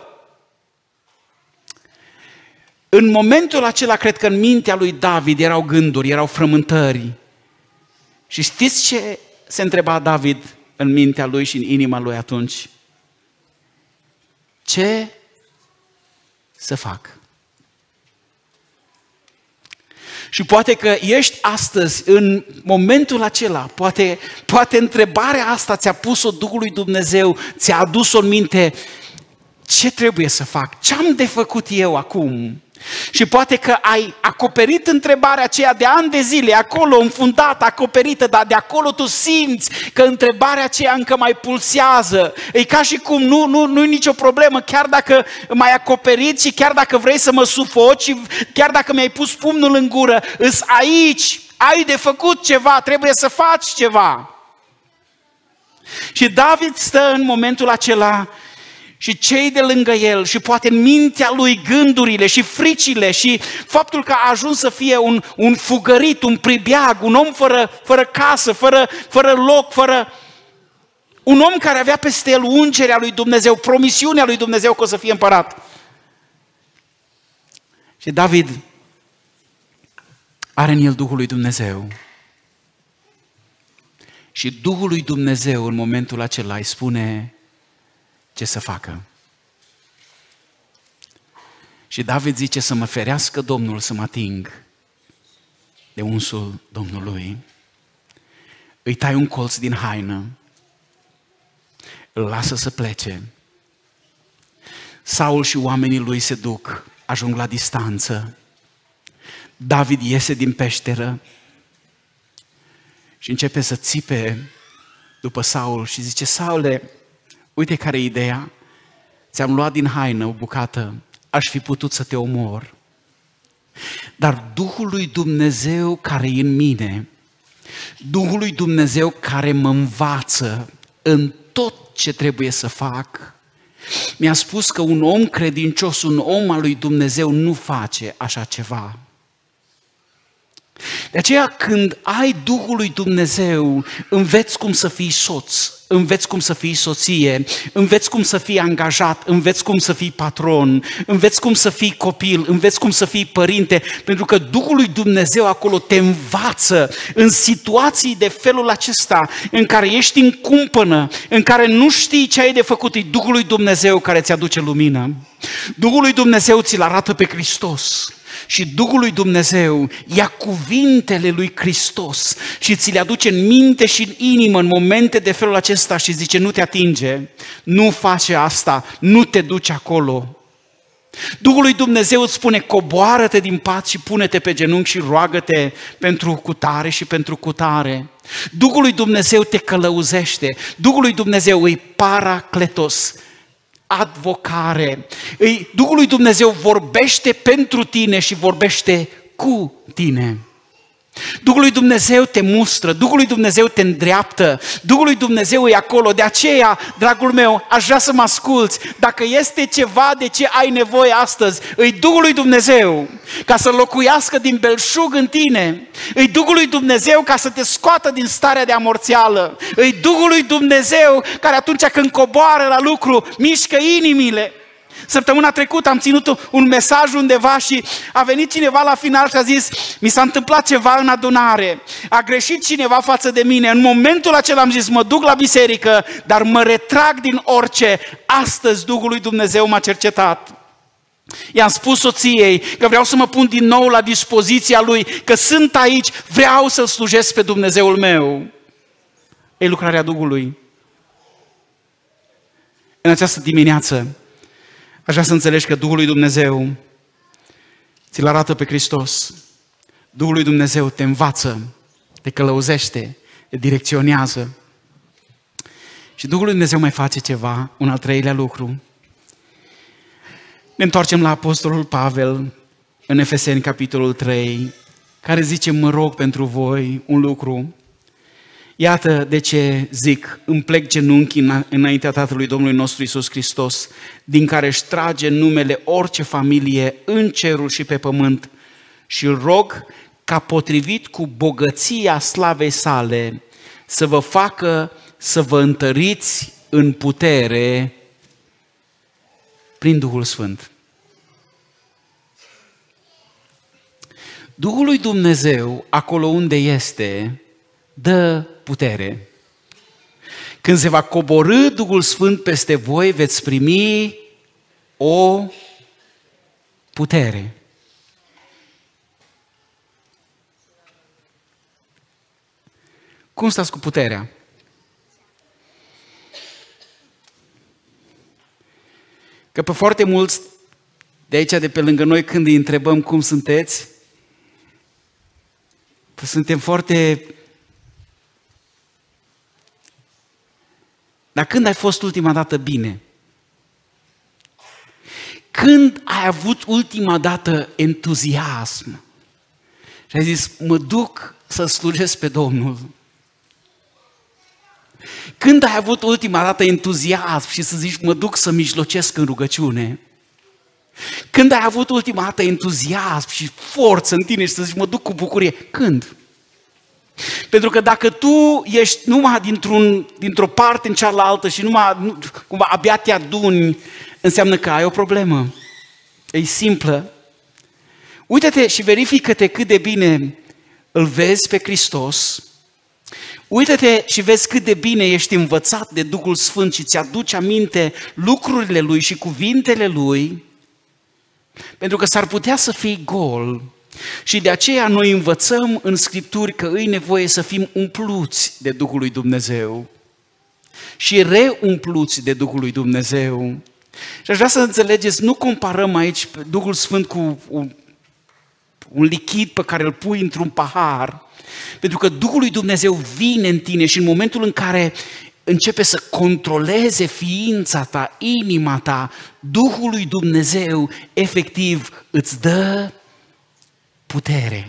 În momentul acela, cred că în mintea lui David erau gânduri, erau frământări. Și știți ce se întreba David în mintea lui și în inima lui atunci? Ce să fac? Și poate că ești astăzi, în momentul acela, poate întrebarea asta ți-a pus-o Duhul lui Dumnezeu, ți-a adus-o în minte, ce trebuie să fac? Ce am de făcut eu acum? Și poate că ai acoperit întrebarea aceea de ani de zile, acolo înfundată, acoperită, dar de acolo tu simți că întrebarea aceea încă mai pulsează. E ca și cum nu-i nicio problemă, chiar dacă m-ai acoperit și chiar dacă vrei să mă sufoci și chiar dacă mi-ai pus pumnul în gură, îs aici, ai de făcut ceva, trebuie să faci ceva. Și David stă în momentul acela și cei de lângă el și poate în mintea lui gândurile și fricile și faptul că a ajuns să fie un fugărit, un pribeag, un om fără casă, fără loc, un om care avea peste el ungerea lui Dumnezeu, promisiunea lui Dumnezeu că o să fie împărat. Și David are în el Duhul lui Dumnezeu. Și Duhul lui Dumnezeu în momentul acela îi spune ce să facă. Și David zice să mă ferească Domnul să mă ating de unsul Domnului. Îi tai un colț din haină, îl lasă să plece. Saul și oamenii lui se duc, ajung la distanță. David iese din peșteră și începe să țipe după Saul și zice: Saule, uite care e ideea, ți-am luat din haină o bucată, aș fi putut să te omor. Dar Duhul lui Dumnezeu care e în mine, Duhul lui Dumnezeu care mă învață în tot ce trebuie să fac, mi-a spus că un om credincios, un om al lui Dumnezeu nu face așa ceva. De aceea când ai Duhul lui Dumnezeu, înveți cum să fii soț, înveți cum să fii soție, înveți cum să fii angajat, înveți cum să fii patron, înveți cum să fii copil, înveți cum să fii părinte, pentru că Duhul lui Dumnezeu acolo te învață în situații de felul acesta, în care ești în cumpănă, în care nu știi ce ai de făcut, e Duhul lui Dumnezeu care ți aduce lumină. Duhul lui Dumnezeu ți-l arată pe Hristos. Și Duhul lui Dumnezeu ia cuvintele lui Hristos și ți le aduce în minte și în inimă în momente de felul acesta și zice: nu te atinge, nu face asta, nu te duci acolo. Duhul lui Dumnezeu îți spune: coboară-te din pat și pune-te pe genunchi și roagă-te pentru cutare și pentru cutare. Duhul lui Dumnezeu te călăuzește, Duhul lui Dumnezeu îi paracletos, advocare. Duhul lui Dumnezeu vorbește pentru tine și vorbește cu tine. Duhul lui Dumnezeu te mustră, Duhul lui Dumnezeu te îndreaptă, Duhul lui Dumnezeu e acolo. De aceea, dragul meu, aș vrea să mă asculți. Dacă este ceva de ce ai nevoie astăzi, îi Duhul lui Dumnezeu ca să locuiască din belșug în tine. Îi Duhul lui Dumnezeu ca să te scoată din starea de amorțeală. Îi Duhul lui Dumnezeu care atunci când coboară la lucru, mișcă inimile. Săptămâna trecută am ținut un mesaj undeva și a venit cineva la final și a zis: mi s-a întâmplat ceva în adunare, a greșit cineva față de mine. În momentul acela am zis: mă duc la biserică, dar mă retrag din orice. Astăzi Duhul lui Dumnezeu m-a cercetat. I-am spus soției că vreau să mă pun din nou la dispoziția Lui, că sunt aici, vreau să-L slujesc pe Dumnezeul meu. E lucrarea Duhului. În această dimineață aș vrea să înțelegi că Duhul lui Dumnezeu ți-l arată pe Hristos. Duhul lui Dumnezeu te învață, te călăuzește, te direcționează. Și Duhul lui Dumnezeu mai face ceva, un al treilea lucru. Ne întoarcem la Apostolul Pavel în Efeseni, capitolul 3, care zice, mă rog pentru voi un lucru. Iată de ce zic, îmi plec genunchii înaintea Tatălui Domnului nostru Iisus Hristos, din care își trage numele orice familie în cerul și pe pământ, și îl rog ca potrivit cu bogăția slavei sale să vă facă să vă întăriți în putere prin Duhul Sfânt. Duhul lui Dumnezeu, acolo unde este, dă putere. Când se va coborî Duhul Sfânt peste voi, veți primi o putere. Cum stați cu puterea? Că pe foarte mulți de aici, de pe lângă noi, când îi întrebăm cum sunteți, suntem foarte... Dar când ai fost ultima dată bine? Când ai avut ultima dată entuziasm? Și ai zis, mă duc să slujesc pe Domnul. Când ai avut ultima dată entuziasm și să zici, mă duc să mijlocesc în rugăciune? Când ai avut ultima dată entuziasm și forță în tine și să zici, mă duc cu bucurie? Când? Pentru că dacă tu ești numai dintr-o parte în cealaltă și cumva abia te aduni, înseamnă că ai o problemă. E simplă. Uită-te și verifică-te cât de bine îl vezi pe Hristos. Uită-te și vezi cât de bine ești învățat de Duhul Sfânt și ți-aduci aminte lucrurile Lui și cuvintele Lui, pentru că s-ar putea să fii gol. Și de aceea noi învățăm în Scripturi că îi nevoie să fim umpluți de Duhul lui Dumnezeu și reumpluți de Duhul lui Dumnezeu. Și aș vrea să înțelegeți, nu comparăm aici Duhul Sfânt cu un lichid pe care îl pui într-un pahar, pentru că Duhul lui Dumnezeu vine în tine și în momentul în care începe să controleze ființa ta, inima ta, Duhul lui Dumnezeu efectiv îți dă putere.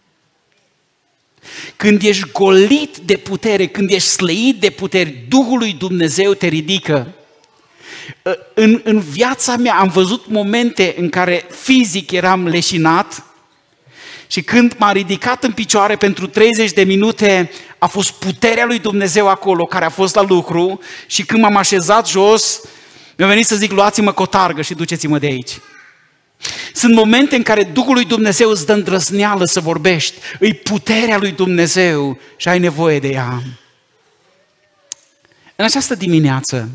Când ești golit de putere, când ești slăit de putere, Duhul lui Dumnezeu te ridică. În viața mea am văzut momente în care fizic eram leșinat și când m-a ridicat în picioare pentru 30 de minute, a fost puterea lui Dumnezeu acolo care a fost la lucru și când m-am așezat jos, mi-a venit să zic, luați-mă cotargă și duceți-mă de aici. Sunt momente în care Duhul lui Dumnezeu îți dă îndrăzneală să vorbești, îi puterea lui Dumnezeu și ai nevoie de ea. În această dimineață,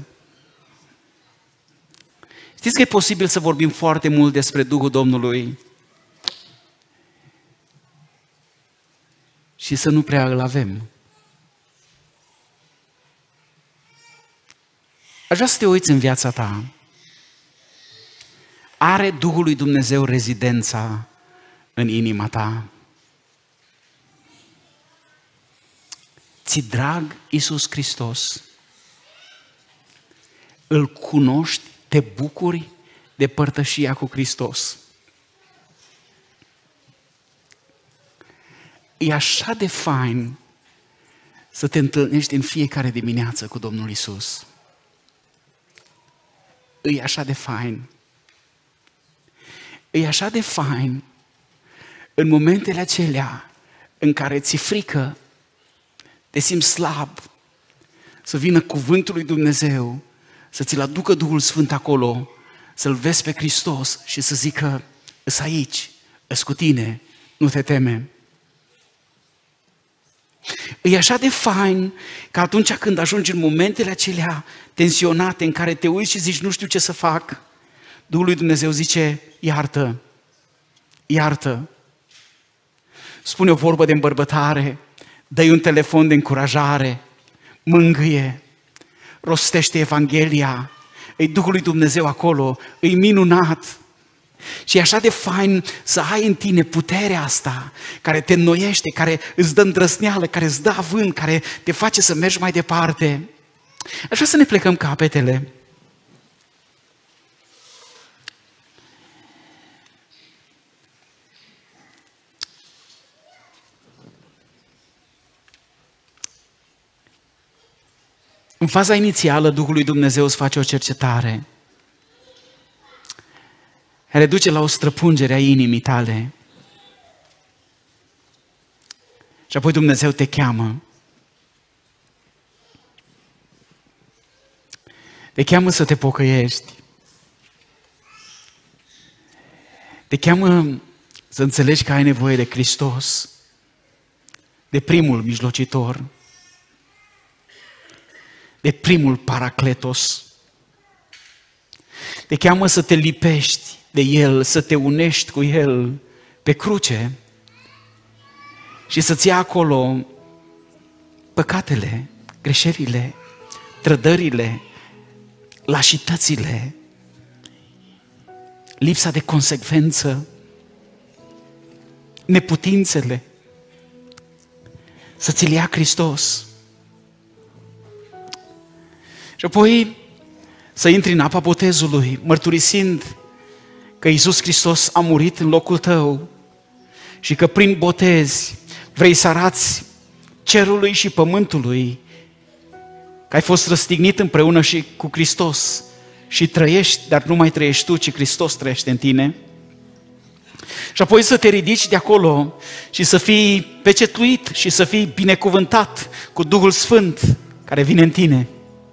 știți că e posibil să vorbim foarte mult despre Duhul Domnului și să nu prea îl avem. Aș vrea să te uiți în viața ta. Are Duhul lui Dumnezeu rezidența în inima ta? Ți-i drag Iisus Hristos? Îl cunoști? Te bucuri de părtășia cu Hristos? E așa de fain să te întâlnești în fiecare dimineață cu Domnul Iisus. E așa de fain. E așa de fain în momentele acelea în care ți-e frică, te simți slab, să vină cuvântul lui Dumnezeu, să ți-l aducă Duhul Sfânt acolo, să-L vezi pe Hristos și să zică, îs aici, îs cu tine, nu te teme. E așa de fain că atunci când ajungi în momentele acelea tensionate în care te uiți și zici, nu știu ce să fac, Duhul lui Dumnezeu zice, iartă, iartă. Spune o vorbă de îmbărbătare, dă-i un telefon de încurajare, mângâie, rostește Evanghelia, e Duhul lui Dumnezeu acolo, e minunat. Și e așa de fain să ai în tine puterea asta, care te înnoiește, care îți dă îndrăzneală, care îți dă avânt, care te face să mergi mai departe. Aș vrea să ne plecăm capetele. În faza inițială, Duhul lui Dumnezeu îți face o cercetare care duce la o străpungere a inimii tale. Și apoi Dumnezeu te cheamă. Te cheamă să te pocăiești. Te cheamă să înțelegi că ai nevoie de Hristos, de primul mijlocitor, de primul paracletos. Te cheamă să te lipești de El, să te unești cu El pe cruce și să-ți ia acolo păcatele, greșelile, trădările, lașitățile, lipsa de consecvență, neputințele, să ți le ia Hristos. Și apoi să intri în apa botezului, mărturisind că Iisus Hristos a murit în locul tău și că prin botez vrei să arăți cerului și pământului că ai fost răstignit împreună și cu Hristos și trăiești, dar nu mai trăiești tu, ci Hristos trăiește în tine. Și apoi să te ridici de acolo și să fii pecetluit și să fii binecuvântat cu Duhul Sfânt care vine în tine.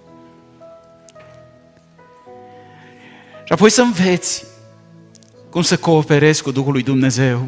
Și apoi să înveți cum să cooperezi cu Duhul lui Dumnezeu.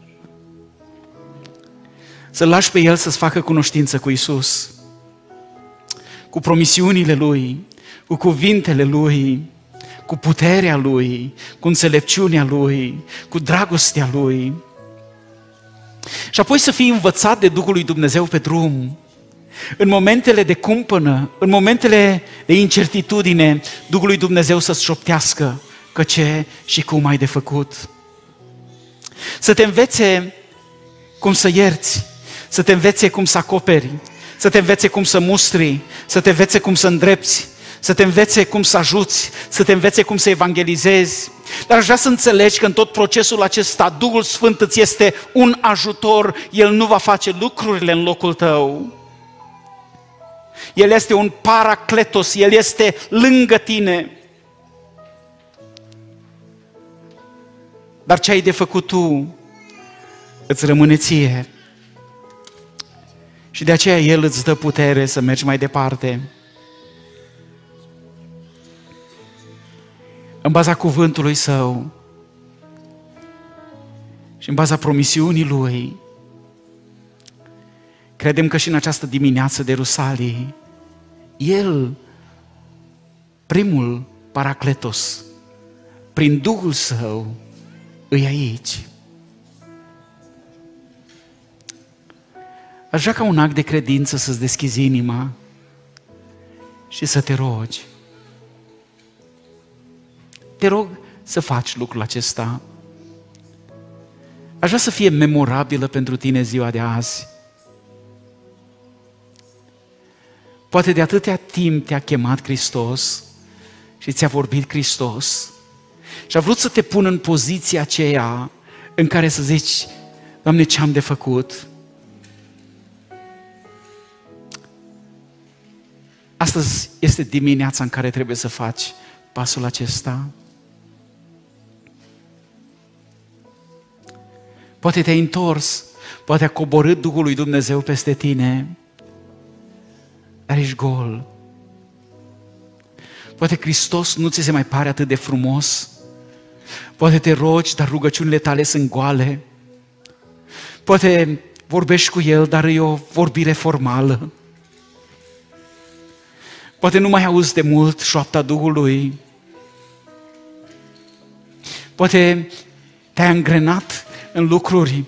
Să lași pe El să-ți facă cunoștință cu Iisus, cu promisiunile Lui, cu cuvintele Lui, cu puterea Lui, cu înțelepciunea Lui, cu dragostea Lui. Și apoi să fii învățat de Duhul lui Dumnezeu pe drum. În momentele de cumpănă, în momentele de incertitudine, Duhul lui Dumnezeu să-ți șoptească că ce și cum ai de făcut. Să te învețe cum să ierți, să te învețe cum să acoperi, să te învețe cum să mustri, să te învețe cum să îndrepți, să te învețe cum să ajuți, să te învețe cum să evangelizezi. Dar aș vrea să înțelegi că în tot procesul acesta Duhul Sfânt îți este un ajutor, El nu va face lucrurile în locul tău. El este un paracletos, El este lângă tine. Dar ce ai de făcut tu îți rămâne ție. Și de aceea El îți dă putere să mergi mai departe. În baza cuvântului Său și în baza promisiunii Lui, credem că și în această dimineață de Rusalii, El, primul paracletos, prin Duhul Său, îi aici. Aș vrea ca un act de credință să-ți deschizi inima și să te rogi. Te rog să faci lucrul acesta. Aș vrea să fie memorabilă pentru tine ziua de azi. Poate de atâtea timp te-a chemat Hristos și ți-a vorbit Hristos și a vrut să te pună în poziția aceea în care să zici: Doamne, ce am de făcut? Astăzi este dimineața în care trebuie să faci pasul acesta. Poate te-ai întors, poate a coborât Duhul lui Dumnezeu peste tine, dar ești gol. Poate Hristos nu ți se mai pare atât de frumos. Poate te rogi, dar rugăciunile tale sunt goale. Poate vorbești cu El, dar e o vorbire formală. Poate nu mai auzi de mult șoapta Duhului. Poate te-ai angrenat în lucruri,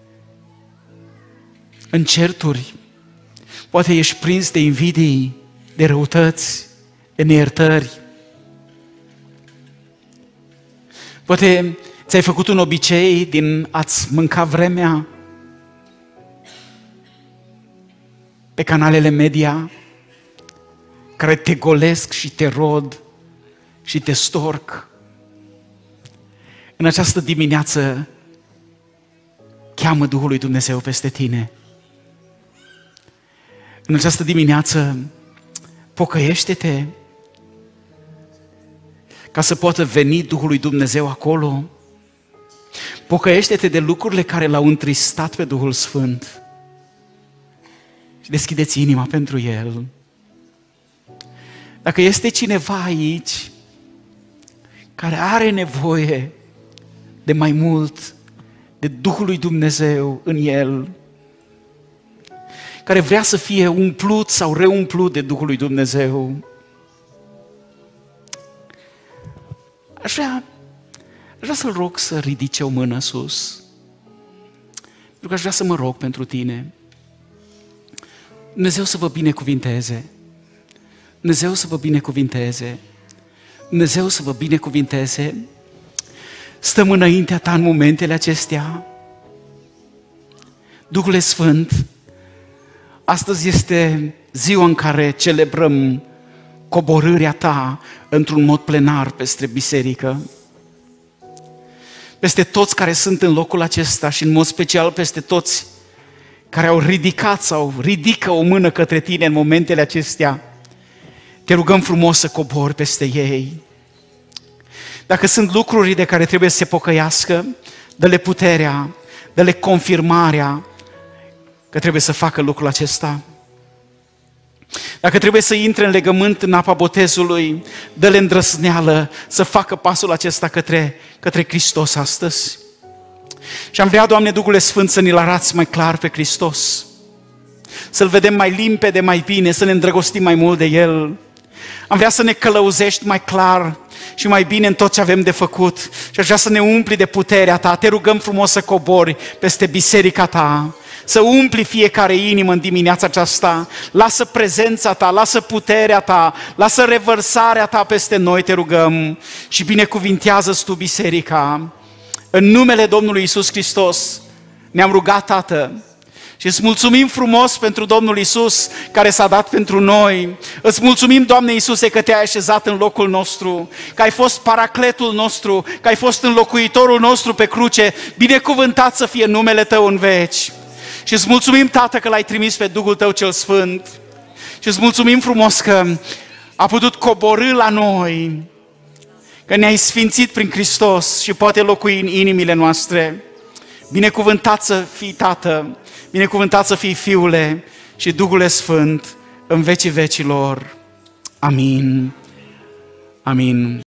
în certuri. Poate ești prins de invidii, de răutăți, de neiertări. Poate ți-ai făcut un obicei din a-ți mânca vremea pe canalele media, care te golesc și te rod și te storc. În această dimineață cheamă Duhul lui Dumnezeu peste tine. În această dimineață Pocăiește-te ca să poată veni Duhul lui Dumnezeu acolo. Pocăiește-te de lucrurile care l-au întristat pe Duhul Sfânt și deschideți inima pentru El. Dacă este cineva aici care are nevoie de mai mult de Duhul lui Dumnezeu în el, care vrea să fie umplut sau reumplut de Duhul lui Dumnezeu, aș vrea să-l rog să ridice o mână sus, pentru că aș vrea să mă rog pentru tine. Dumnezeu să vă binecuvinteze. Dumnezeu să vă binecuvinteze. Dumnezeu să vă binecuvinteze. Stăm înaintea ta în momentele acestea. Duhule Sfânt, astăzi este ziua în care celebrăm coborârea ta într-un mod plenar peste biserică. Peste toți care sunt în locul acesta și în mod special peste toți care au ridicat sau ridică o mână către tine în momentele acestea. Te rugăm frumos să cobori peste ei. Dacă sunt lucruri de care trebuie să se pocăiască, dă-le puterea, dă-le confirmarea că trebuie să facă lucrul acesta. Dacă trebuie să intre în legământ în apa botezului, dă-le îndrăzneală să facă pasul acesta către Hristos astăzi. Și am vrea, Doamne, Duhule Sfânt, să ne-L arăți mai clar pe Hristos, să-L vedem mai limpede, mai bine, să ne îndrăgostim mai mult de El. Am vrea să ne călăuzești mai clar și mai bine în tot ce avem de făcut și aș vrea să ne umpli de puterea ta. Te rugăm frumos să cobori peste biserica ta, să umpli fiecare inimă în dimineața aceasta. Lasă prezența ta, lasă puterea ta, lasă revărsarea ta peste noi, te rugăm, și binecuvintează-ți tu biserica. În numele Domnului Iisus Hristos ne-am rugat, Tată, și îți mulțumim frumos pentru Domnul Iisus care s-a dat pentru noi. Îți mulțumim, Doamne Iisuse, că te-ai așezat în locul nostru, că ai fost paracletul nostru, că ai fost înlocuitorul nostru pe cruce. Binecuvântat să fie numele Tău în veci. Și îți mulțumim, Tată, că L-ai trimis pe Duhul Tău cel Sfânt. Și îți mulțumim frumos că a putut coborî la noi, că ne-ai sfințit prin Hristos și poate locui în inimile noastre. Binecuvântat să fii, Tată, binecuvântat să fii, Fiule și Duhule Sfânt, în vecii vecilor. Amin. Amin.